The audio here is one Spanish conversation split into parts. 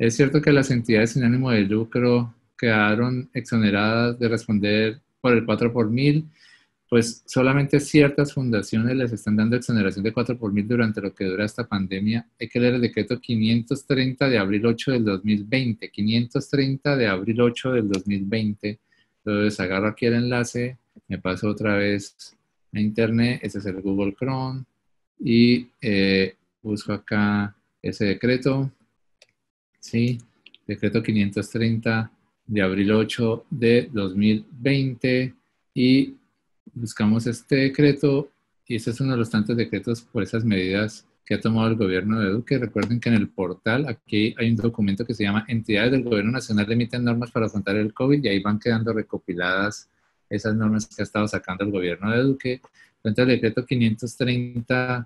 Es cierto que las entidades sin ánimo de lucro quedaron exoneradas de responder por el 4 por mil, pues solamente ciertas fundaciones les están dando exoneración de 4 por mil durante lo que dura esta pandemia. Hay que leer el decreto 530 de abril 8 del 2020, 530 de abril 8 del 2020. Entonces agarro aquí el enlace, me paso otra vez a internet, ese es el Google Chrome, y busco acá ese decreto, ¿sí? Decreto 530 de abril 8 de 2020, y buscamos este decreto, y este es uno de los tantos decretos por esas medidas que ha tomado el gobierno de Duque. Recuerden que en el portal aquí hay un documento que se llama Entidades del Gobierno Nacional emiten normas para afrontar el COVID, y ahí van quedando recopiladas esas normas que ha estado sacando el gobierno de Duque. Entonces el decreto 530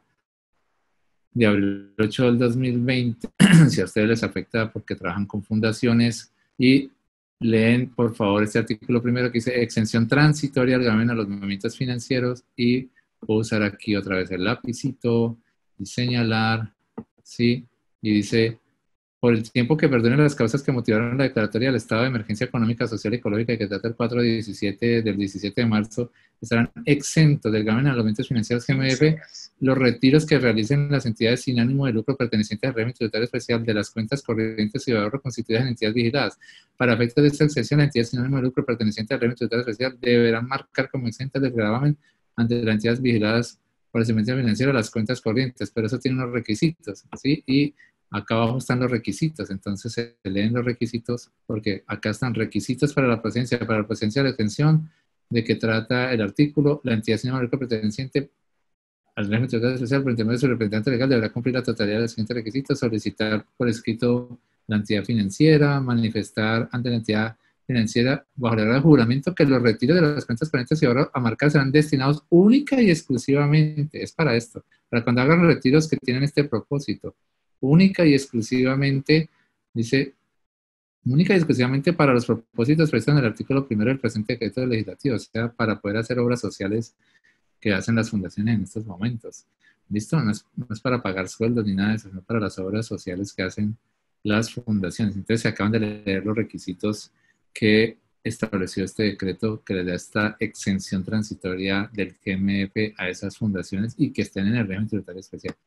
de abril 8 del 2020, si a ustedes les afecta porque trabajan con fundaciones, y leen por favor este artículo primero que dice exención transitoria al gravamen a los movimientos financieros, y puedo usar aquí otra vez el lapicito y señalar, ¿sí? Y dice: por el tiempo que perduren las causas que motivaron la declaratoria del estado de emergencia económica, social y ecológica que trata el 417 del 17 de marzo, estarán exentos del gravamen a los movimientos financieros GMF los retiros que realicen las entidades sin ánimo de lucro pertenecientes al régimen tributario especial de las cuentas corrientes y de ahorro constituidas en entidades vigiladas. Para efectos de esta exención, la entidad sin ánimo de lucro perteneciente al régimen tributario especial deberán marcar como exentas del gravamen ante las entidades vigiladas por el servicio financiero las cuentas corrientes, pero eso tiene unos requisitos, ¿sí? Y acá abajo están los requisitos, entonces se leen los requisitos, porque acá están requisitos para la presencia de detención, de que trata el artículo. La entidad sin ánimo de lucro perteneciente al régimen tributario especial, por intermedio de su representante legal, deberá cumplir la totalidad de los siguientes requisitos: solicitar por escrito la entidad financiera, manifestar ante la entidad financiera bajo la regla de juramento que los retiros de las cuentas corrientes y ahorro a marcar serán destinados única y exclusivamente, es para esto, para cuando hagan retiros que tienen este propósito, única y exclusivamente, dice, única y exclusivamente para los propósitos previstos en el artículo primero del presente decreto legislativo, o sea, para poder hacer obras sociales que hacen las fundaciones en estos momentos. ¿Listo? No es para pagar sueldos ni nada de eso, sino para las obras sociales que hacen las fundaciones. Entonces se acaban de leer los requisitos que estableció este decreto que le da esta exención transitoria del GMF a esas fundaciones y que estén en el régimen tributario especial.